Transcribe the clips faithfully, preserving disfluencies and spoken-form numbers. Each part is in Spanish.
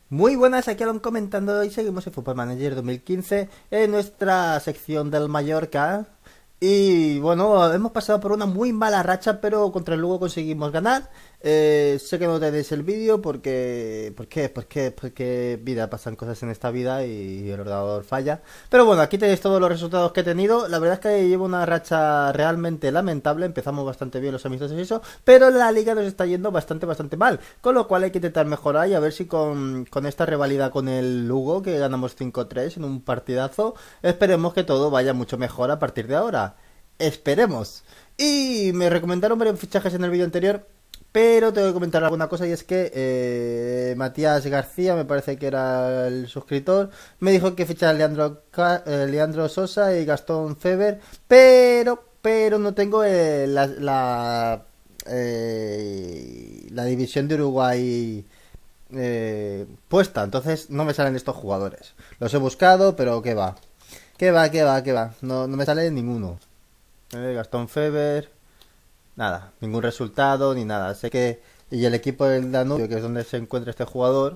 Muy buenas, aquí Alon comentando y seguimos en Football Manager dos mil quince en nuestra sección del Mallorca. Y bueno, hemos pasado por una muy mala racha, pero contra el Lugo conseguimos ganar. Eh, sé que no tenéis el vídeo porque... ¿Por qué? Porque, porque vida, pasan cosas en esta vida y el ordenador falla. Pero bueno, aquí tenéis todos los resultados que he tenido. La verdad es que llevo una racha realmente lamentable. Empezamos bastante bien los amistosos y eso, pero la liga nos está yendo bastante, bastante mal. Con lo cual hay que intentar mejorar y a ver si con, con esta rivalidad con el Lugo, que ganamos cinco tres en un partidazo, esperemos que todo vaya mucho mejor a partir de ahora. Esperemos. Y me recomendaron varios fichajes en el vídeo anterior, pero tengo que comentar alguna cosa y es que eh, Matías García, me parece que era el suscriptor, me dijo que fichara a Leandro, Ca- eh, Leandro Sosa y Gastón Feber, pero, pero no tengo eh, la, la, eh, la división de Uruguay eh, puesta, entonces no me salen estos jugadores. Los he buscado, pero qué va. ¿Qué va, qué va, qué va? No, no me sale ninguno. Eh, Gastón Feber, nada, ningún resultado ni nada. Sé que y el equipo del Danubio, que es donde se encuentra este jugador,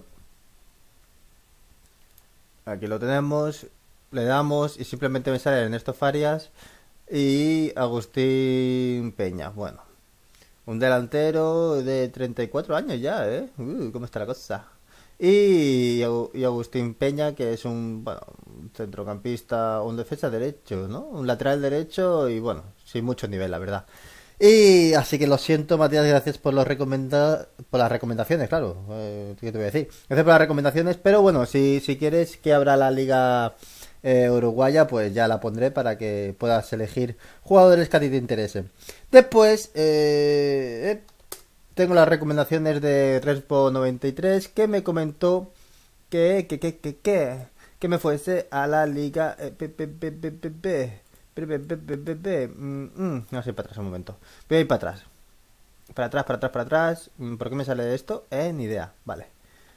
aquí lo tenemos, le damos y simplemente me sale Ernesto Farias y Agustín Peña. Bueno, un delantero de treinta y cuatro años ya, ¿eh? Uh, ¿cómo está la cosa? Y, y Agustín Peña, que es un, bueno, un centrocampista, un defensa derecho, ¿no? Un lateral derecho y bueno, sin mucho nivel, la verdad. Y así que lo siento, Matías, gracias por los recomenda por las recomendaciones, claro. Eh, ¿Qué te voy a decir? Gracias por las recomendaciones, pero bueno, si, si quieres que abra la liga eh, uruguaya, pues ya la pondré para que puedas elegir jugadores que a ti te interesen. Después, eh, eh, tengo las recomendaciones de Respo noventa y tres que me comentó que, que, que, que, que, que me fuese a la liga eh, pe, pe, pe, pe, pe, pe. Pe, pe, pe, pe, pe, pe. Mm, mm. No sé, para atrás un momento. Voy a ir para atrás. Para atrás, para atrás, para atrás. Mm, ¿Por qué me sale esto? Eh, ni idea. Vale.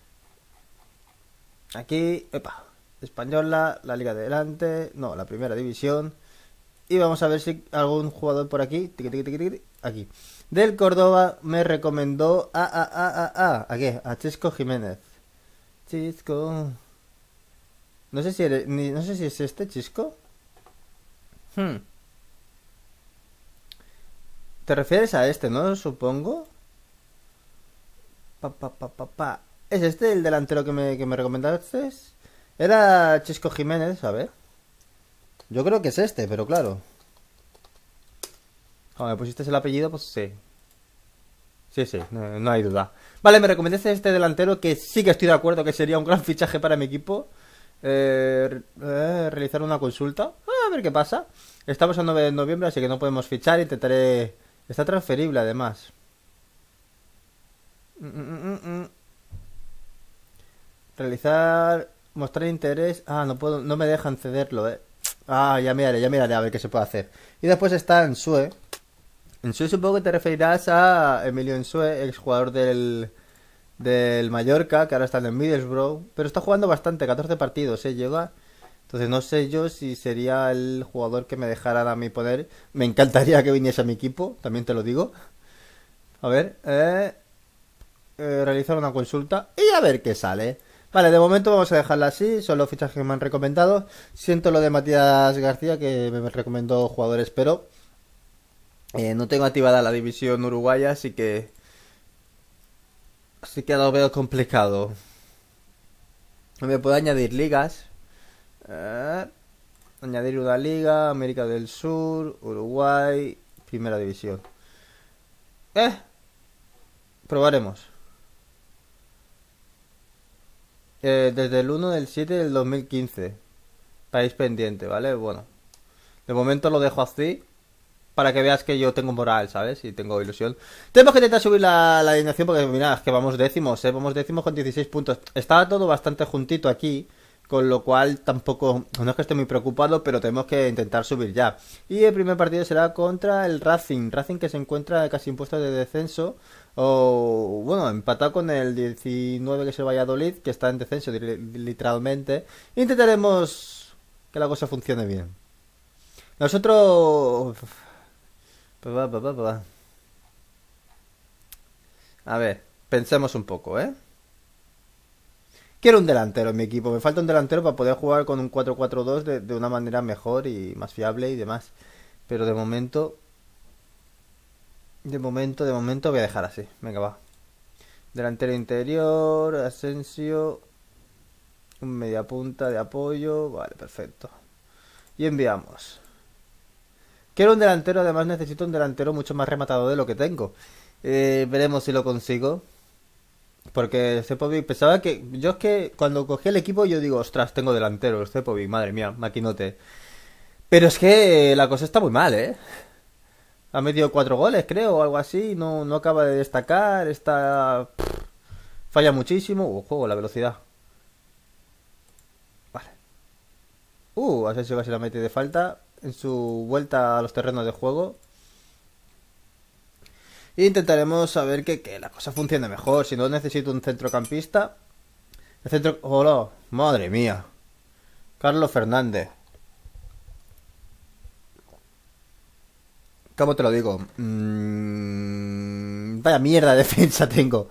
Aquí, epa. Española, la liga de delante. No, la primera división. Y vamos a ver si algún jugador por aquí. Tiqui, tiqui, tiqui, tiqui, aquí. Del Córdoba me recomendó a, a, a, a, a. ¿A qué? A Chisco Jiménez. Chisco. No sé si eres, ni, no sé si es este Chisco. Hmm. ¿Te refieres a este, no? Supongo. Pa, pa, pa, pa, pa. ¿Es este el delantero que me, que me recomendaste? Era Chisco Jiménez, a ver. Yo creo que es este, pero claro. Como me pusiste el apellido, pues sí. Sí, sí, no, no hay duda. Vale, me recomendaste este delantero que sí que estoy de acuerdo que sería un gran fichaje para mi equipo. Eh, eh, realizar una consulta. A ver qué pasa. Estamos a nueve de noviembre, así que no podemos fichar. Intentaré... Está transferible, además. Mm, mm, mm, mm. Realizar... Mostrar interés... Ah, no puedo... No me dejan cederlo, eh. Ah, ya miraré, ya miraré a ver qué se puede hacer. Y después está Ensue. Ensue supongo que te referirás a Emilio Ensue, exjugador del... Del Mallorca, que ahora está en el Middlesbrough. Pero está jugando bastante, catorce partidos, eh, llega. Entonces no sé yo si sería el jugador que me dejaran a mí poner. Me encantaría que viniese a mi equipo, también te lo digo. A ver, eh, eh, realizar una consulta y a ver qué sale. Vale, de momento vamos a dejarla así, son los fichajes que me han recomendado. Siento lo de Matías García, que me recomendó jugadores, pero eh, no tengo activada la división uruguaya, así que... Así que lo veo complicado. Me puedo añadir ligas. Eh, añadir una liga, América del Sur, Uruguay, Primera División. Eh, probaremos. Eh, desde el uno del siete del dos mil quince. País pendiente, ¿vale? Bueno, de momento lo dejo así. Para que veas que yo tengo moral, ¿sabes? Y tengo ilusión. Tenemos que intentar subir la, la alineación porque, mira, es que vamos décimos, ¿eh? Vamos décimos con dieciséis puntos. Estaba todo bastante juntito aquí. Con lo cual tampoco, no es que esté muy preocupado, pero tenemos que intentar subir ya. Y el primer partido será contra el Racing. Racing que se encuentra casi en puesto de descenso. O, bueno, empatado con el diecinueve que es el Valladolid, que está en descenso literalmente. Intentaremos que la cosa funcione bien. Nosotros... Pues va, va, va, va. A ver, pensemos un poco, ¿eh? quiero un delantero en mi equipo. Me falta un delantero para poder jugar con un cuatro cuatro dos de, de una manera mejor y más fiable y demás. Pero de momento, de momento, de momento voy a dejar así. Venga, va. Delantero interior, Asensio, un media punta de apoyo. Vale, perfecto. Y enviamos. Quiero un delantero, además necesito un delantero mucho más rematado de lo que tengo. Eh, veremos si lo consigo. Porque Cepovic pensaba que... Yo es que cuando cogí el equipo yo digo, ostras, tengo delantero, Cepovic, madre mía, maquinote. Pero es que la cosa está muy mal, ¿eh? Ha metido cuatro goles, creo, o algo así. No, no acaba de destacar, está... pff, falla muchísimo. Uh, juego, la velocidad. Vale. Uh, Asensio casi la mete de falta en su vuelta a los terrenos de juego. E intentaremos saber que, que la cosa funcione mejor. Si no, necesito un centrocampista. El centro... ¡Hola! ¡Madre mía! Carlos Fernández. ¿Cómo te lo digo? Mm, vaya mierda de defensa tengo.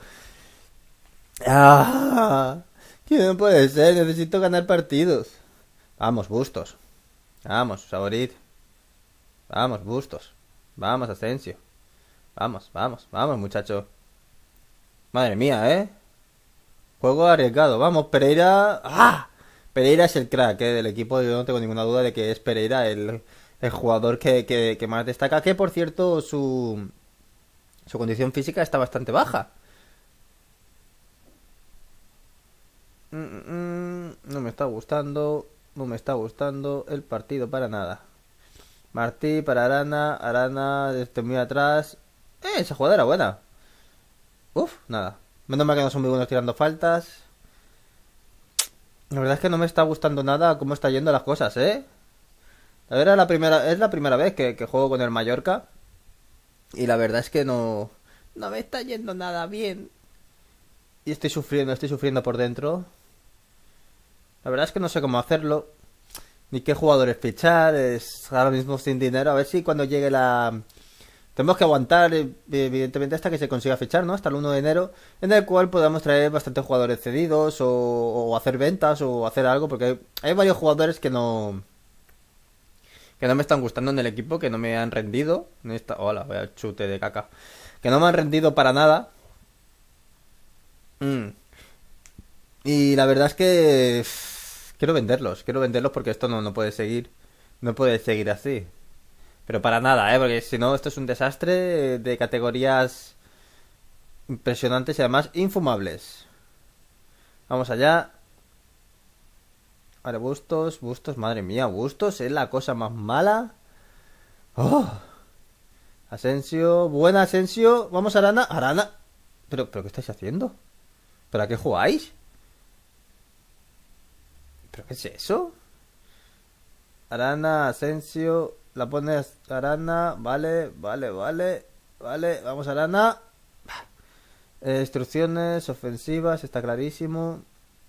¡Ah! ¿Qué no puede ser? Necesito ganar partidos. Vamos, Bustos. Vamos, Saborit. Vamos, Bustos. Vamos, Asensio. Vamos, vamos, vamos, muchacho. Madre mía, ¿eh? Juego arriesgado. Vamos, Pereira. ¡Ah! Pereira es el crack, ¿eh? Del equipo. Yo no tengo ninguna duda de que es Pereira el, el jugador que, que, que más destaca. Que, por cierto, su, su condición física está bastante baja. Mm, mm, mm, no me está gustando. No me está gustando el partido para nada. Martí para Arana. Arana desde muy atrás. Eh, esa jugada era buena. Uf, nada. Menos mal que no son muy buenos tirando faltas. La verdad es que no me está gustando nada cómo está yendo las cosas, ¿eh? La verdad, la primera, es la primera vez que, que juego con el Mallorca. Y la verdad es que no... No me está yendo nada bien. Y estoy sufriendo, estoy sufriendo por dentro. La verdad es que no sé cómo hacerlo. Ni qué jugadores fichar. Es ahora mismo sin dinero. A ver si cuando llegue la... Tenemos que aguantar, evidentemente, hasta que se consiga fichar, ¿no? Hasta el uno de enero, en el cual podamos traer bastantes jugadores cedidos o, o hacer ventas o hacer algo, porque hay, hay varios jugadores que no que no me están gustando en el equipo, que no me han rendido. En esta... Hola, voy al chute de caca. Que no me han rendido para nada. Mm. Y la verdad es que uff, quiero venderlos, quiero venderlos porque esto no, no puede seguir. No puede seguir así. Pero para nada, ¿eh? Porque si no, esto es un desastre de categorías impresionantes y además infumables. Vamos allá. Vale, Bustos, Bustos, madre mía, Bustos es la cosa más mala. ¡Oh! Asensio, buena Asensio. Vamos, Arana, Arana. ¿Pero, pero qué estáis haciendo? ¿Para qué jugáis? ¿Pero qué es eso? Arana, Asensio... La pones Arana, vale, vale, vale, vale, vamos Arana. Eh, instrucciones ofensivas, está clarísimo.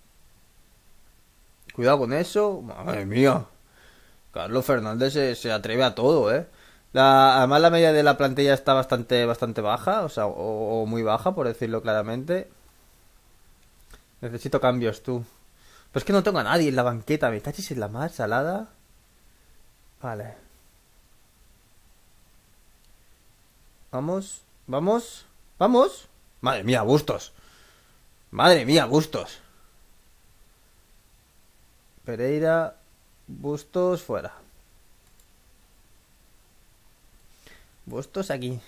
Cuidado con eso, madre mía. Carlos Fernández se, se atreve a todo, eh. La, además la media de la plantilla está bastante, bastante baja, o sea, o, o muy baja, por decirlo claramente. Necesito cambios, tú. Pero es que no tengo a nadie en la banqueta, me cachis en la mar salada. Vale. Vamos, vamos, vamos. Madre mía, Bustos. Madre mía, Bustos. Pereira, Bustos, fuera. Bustos aquí.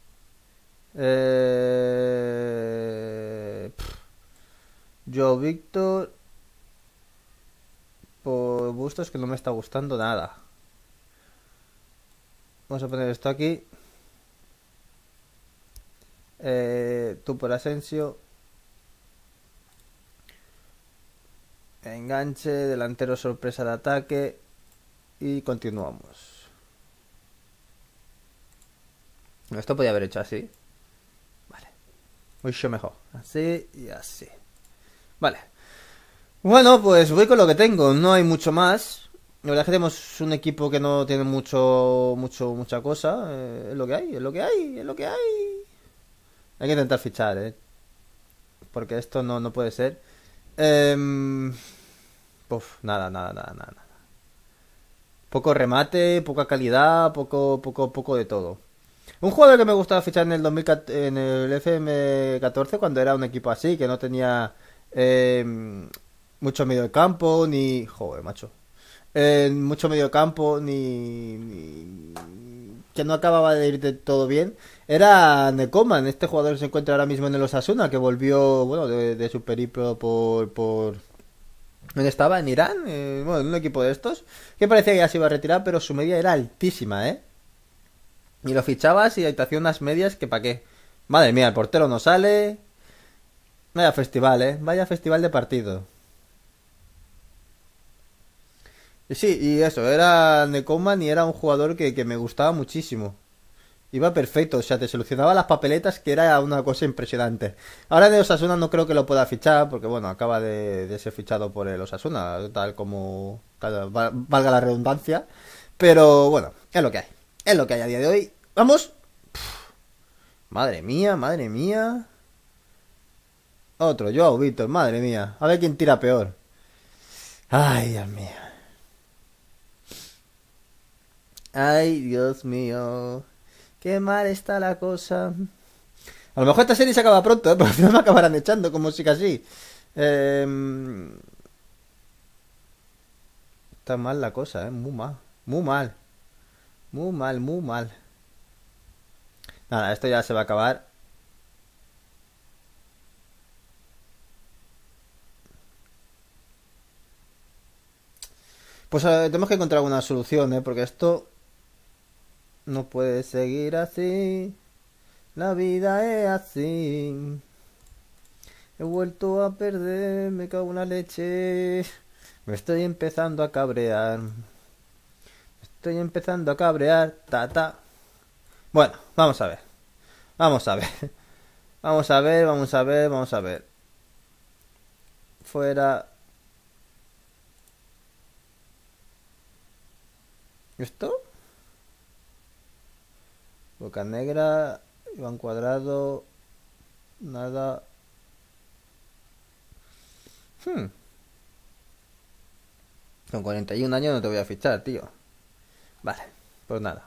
Eh... Yo, Víctor. Por Bustos que no me está gustando nada. Vamos a poner esto aquí. Eh, tú por Asensio. Enganche, delantero sorpresa de ataque. Y continuamos. Esto podía haber hecho así. Vale. Mucho mejor. Así y así. Vale. Bueno, pues voy con lo que tengo. No hay mucho más. La verdad es que tenemos un equipo que no tiene mucho, mucho, mucha cosa. Eh, es lo que hay, es lo que hay, es lo que hay. Hay que intentar fichar, ¿eh? Porque esto no, no puede ser. Em, Puf, nada, nada, nada, nada. Poco remate, poca calidad, poco, poco, poco de todo. Un jugador que me gustaba fichar en el dos mil catorce, en el F M catorce cuando era un equipo así, que no tenía eh, mucho medio de campo, ni... Joder, macho. Eh, mucho medio de campo, ni, ni- que no acababa de ir de todo bien. Era Necoman, este jugador se encuentra ahora mismo en el Osasuna, que volvió, bueno, de, de su periplo por, por... ¿Dónde estaba? ¿En Irán? Eh, bueno, en un equipo de estos. Que parecía que ya se iba a retirar, pero su media era altísima, ¿eh? Y lo fichabas y te hacía unas medias que pa' qué. Madre mía, el portero no sale. Vaya festival, ¿eh? Vaya festival de partido. Y sí, y eso, era Necoman y era un jugador que, que me gustaba muchísimo. Iba perfecto, o sea, te solucionaba las papeletas que era una cosa impresionante. Ahora de Osasuna no creo que lo pueda fichar, porque bueno, acaba de, de ser fichado por el Osasuna, tal como tal, valga la redundancia. Pero bueno, es lo que hay. Es lo que hay a día de hoy. Vamos. Madre mía, madre mía. Otro, Joao Víctor, madre mía. A ver quién tira peor. Ay, Dios mío. Ay, Dios mío. Qué mal está la cosa. A lo mejor esta serie se acaba pronto, ¿eh? Porque al final me acabarán echando, como si casi. Eh, Está mal la cosa, ¿eh? Muy mal. Muy mal. Muy mal, muy mal. Nada, esto ya se va a acabar. Pues eh, tenemos que encontrar una solución, ¿eh? Porque esto no puede seguir así. La vida es así. He vuelto a perder, me cago en la leche. Me estoy empezando a cabrear. Estoy empezando a cabrear. Ta, ta. Bueno, vamos a ver. Vamos a ver. Vamos a ver, vamos a ver, vamos a ver. Fuera. ¿Esto? Boca Negra. Iván Cuadrado. Nada. Hmm. Con cuarenta y un años no te voy a fichar, tío. Vale, pues nada.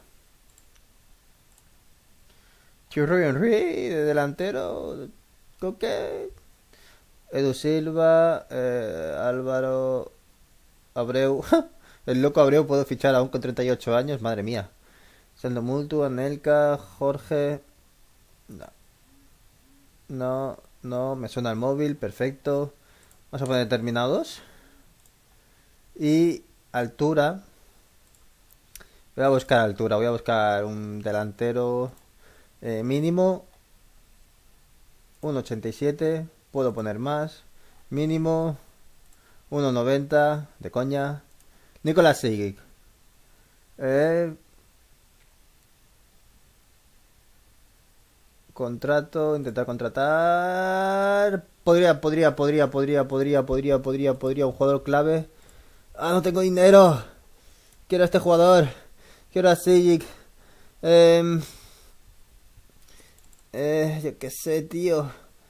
Thierry Henry de delantero. Ok. Edu Silva. eh, Álvaro Abreu. El loco Abreu puedo fichar aún con treinta y ocho años. Madre mía. Sendo Multu, Anelka, Jorge. No, no, no. Me suena el móvil. Perfecto. Vamos a poner determinados. Y altura. Voy a buscar altura. Voy a buscar un delantero eh, mínimo. uno ochenta y siete. Puedo poner más. Mínimo. uno noventa. De coña. Nicolás Sigic. Eh, Contrato. Intentar contratar. Podría, podría, podría, podría, podría, podría, podría, podría. Un jugador clave. Ah, no tengo dinero. Quiero a este jugador. Quiero a Sigic. Eh, eh, yo qué sé, tío.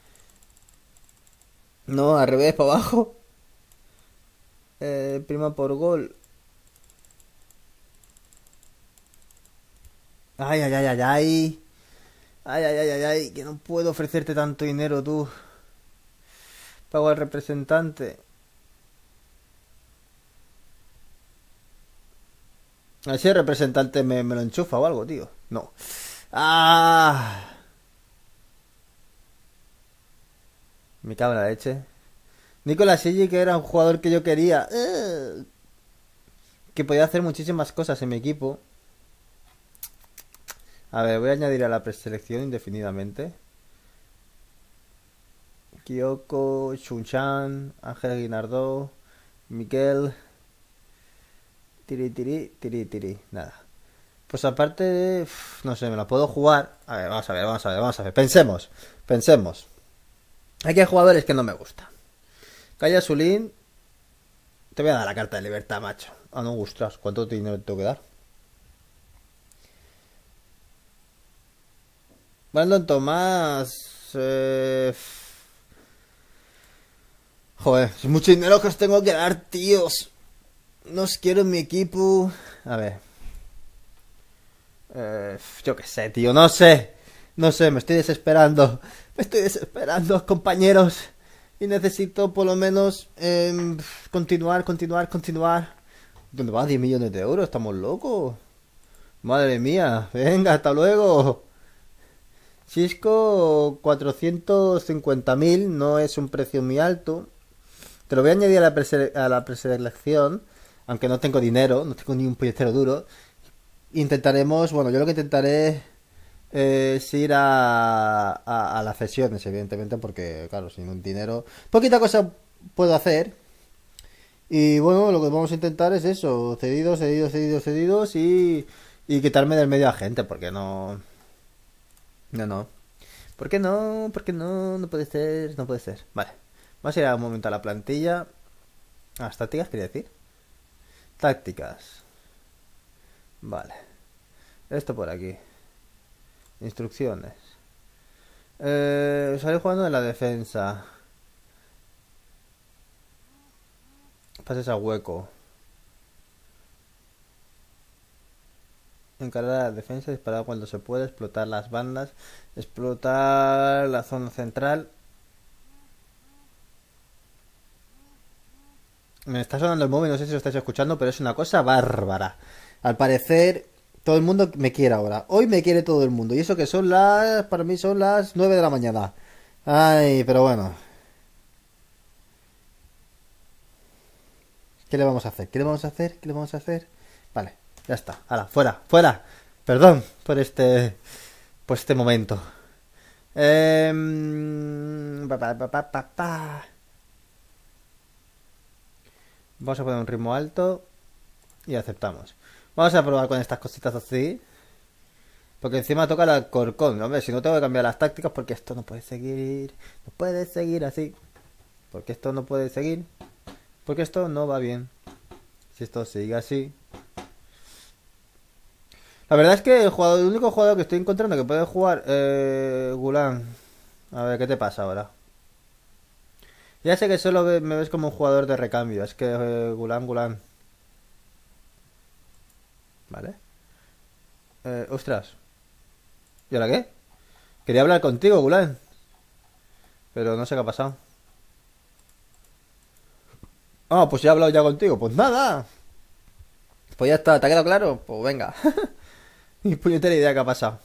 No, al revés, para abajo. Eh, prima por gol. Ay, ay, ay, ay, ay. Ay, ay, ay, ay, ay. Que no puedo ofrecerte tanto dinero, tú. Pago al representante. A ver si el representante me, me lo enchufa o algo, tío. No. Ah. Me cago en la leche. Nicolás Silli, que era un jugador que yo quería. eh, que podía hacer muchísimas cosas en mi equipo. A ver, voy a añadir a la preselección indefinidamente. Kyoko, Chunchan, Ángel Guinardó, Miguel. Tiri, tiri, tiri, tiri. Nada. Pues aparte de... uf, no sé, me la puedo jugar. A ver, vamos a ver, vamos a ver, vamos a ver. Pensemos, pensemos. Aquí hay jugadores que no me gustan. Calla Zulín. Te voy a dar la carta de libertad, macho. Ah, no, ostras, ¿cuánto dinero te tengo que dar? Brandon Tomás. Eh... Joder, es mucho dinero que os tengo que dar, tíos. No os quiero en mi equipo. A ver. Eh, yo qué sé, tío, no sé. No sé, me estoy desesperando. Me estoy desesperando, compañeros. Y necesito por lo menos em, continuar, continuar, continuar. ¿Dónde va? diez millones de euros, estamos locos. Madre mía, venga, hasta luego. Cisco, cuatrocientos cincuenta mil, no es un precio muy alto. Te lo voy a añadir a la, prese a la preselección, aunque no tengo dinero, no tengo ni un puñetero duro. Intentaremos, bueno, yo lo que intentaré es ir a, a, a las sesiones, evidentemente, porque, claro, sin un dinero, poquita cosa puedo hacer. Y bueno, lo que vamos a intentar es eso, cedidos, cedidos, cedidos, cedidos y, y quitarme del medio a gente, porque no... No, no. ¿Por qué no? ¿Por qué no? No puede ser, no puede ser. Vale. Vamos a ir a un momento a la plantilla. Ah, las tácticas, quería decir. Tácticas. Vale. Esto por aquí. Instrucciones. Eh, salir jugando en la defensa. Pases a hueco. Encarar a la defensa, disparar cuando se puede, explotar las bandas, explotar la zona central. Me está sonando el móvil, no sé si lo estáis escuchando, pero es una cosa bárbara. Al parecer, todo el mundo me quiere ahora. Hoy me quiere todo el mundo. Y eso que son las... Para mí son las nueve de la mañana. Ay, pero bueno. ¿Qué le vamos a hacer? ¿Qué le vamos a hacer? ¿Qué le vamos a hacer? Vale, ya está. Hala, fuera, fuera. Perdón por este... Por este momento. Eh... Pa, pa, pa, pa, pa, pa. Vamos a poner un ritmo alto. Y aceptamos. Vamos a probar con estas cositas así. Porque encima toca el Alcorcón. Hombre, si no tengo que cambiar las tácticas porque esto no puede seguir. No puede seguir así. Porque esto no puede seguir. Porque esto no va bien. Si esto sigue así. La verdad es que el, jugador, el único jugador que estoy encontrando que puede jugar... Eh, Gulan. A ver, ¿qué te pasa ahora? Ya sé que solo me ves como un jugador de recambio. Es que eh, Gulan, Gulan. Vale. Eh, ostras. ¿Y ahora qué? Quería hablar contigo, Gulan. Pero no sé qué ha pasado. Ah, pues ya he hablado ya contigo. Pues nada. Pues ya está, ¿te ha quedado claro? Pues venga. Ni puñetera idea qué ha pasado.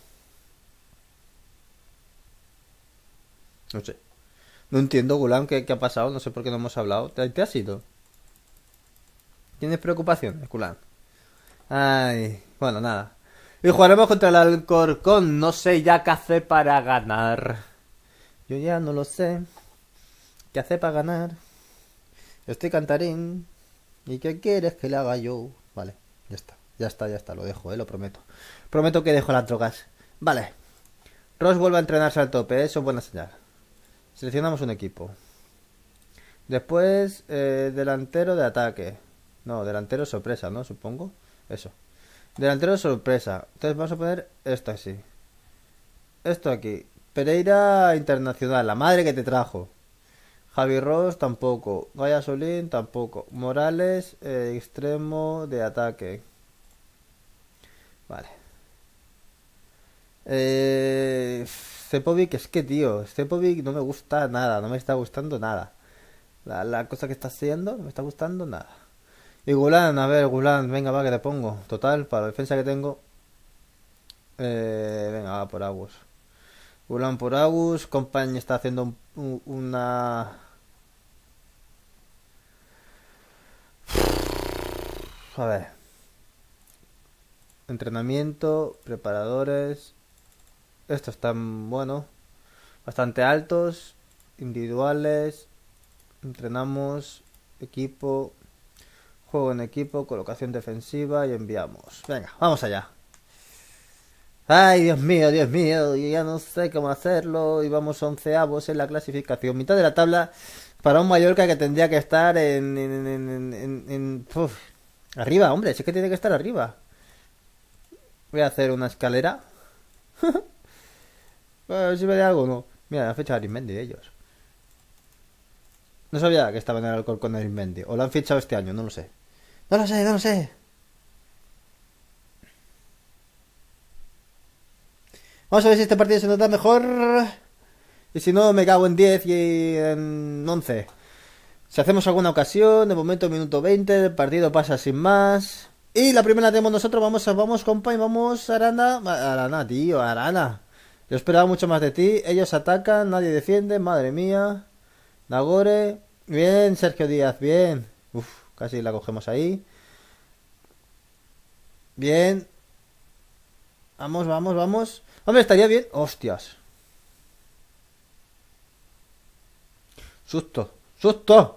No sé. No entiendo, Gulan, qué, qué ha pasado. No sé por qué no hemos hablado. ¿Te, te has ido? ¿Tienes preocupaciones, Gulan? Ay, bueno, nada. Y jugaremos contra el Alcorcón. No sé ya qué hacer para ganar. Yo ya no lo sé. ¿Qué hacer para ganar? Estoy cantarín. ¿Y qué quieres que le haga yo? Vale, ya está. Ya está, ya está. Lo dejo, eh, lo prometo. Prometo que dejo las drogas. Vale. Ross vuelve a entrenarse al tope. Eso es buena señal. Seleccionamos un equipo. Después, eh, delantero de ataque. No, delantero sorpresa, ¿no? Supongo. Eso. Delantero sorpresa. Entonces vamos a poner esto así. Esto aquí. Pereira Internacional. La madre que te trajo. Javi Ross tampoco. Gaya Solín tampoco. Morales, eh, extremo de ataque. Vale. Eh, Cepovic, es que tío. Cepovic no me gusta nada. No me está gustando nada. La, la cosa que está haciendo no me está gustando nada. Y Gulan, a ver, Gulan, venga, va, que te pongo. Total, para la defensa que tengo. Eh, venga, va por Agus. Gulan por Agus. Compañ está haciendo un, un, una. A ver. Entrenamiento, preparadores. Estos están, bueno, bastante altos. Individuales. Entrenamos. Equipo. Juego en equipo. Colocación defensiva. Y enviamos. Venga, vamos allá. Ay, Dios mío, Dios mío, yo ya no sé cómo hacerlo. Y vamos onceavos en la clasificación. Mitad de la tabla para un Mallorca que tendría que estar en... en, en, en, en- en- uf. Arriba, hombre, sí que tiene que estar arriba. Voy a hacer una escalera. A ver si me da algo o no. Mira, la fecha de Arismendi de ellos. No sabía que estaba en el Alcorcón el Mendy. O lo han fichado este año, no lo sé. No lo sé, no lo sé. Vamos a ver si este partido se nos da mejor. Y si no, me cago en diez y en once. Si hacemos alguna ocasión, de momento minuto veinte, el partido pasa sin más. Y la primera la tenemos nosotros, vamos, vamos compa y vamos Arana. Arana, tío, Arana. Yo esperaba mucho más de ti. Ellos atacan, nadie defiende, madre mía. Nagore. Bien, Sergio Díaz, bien. Uf, casi la cogemos ahí. Bien. Vamos, vamos, vamos. Hombre, estaría bien. Hostias. Susto. Susto.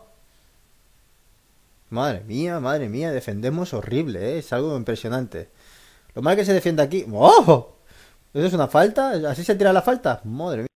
Madre mía, madre mía, defendemos horrible, ¿eh? Es algo impresionante. Lo mal que se defiende aquí. ¡Oh! ¿Eso es una falta? ¿Así se tira la falta? Madre mía.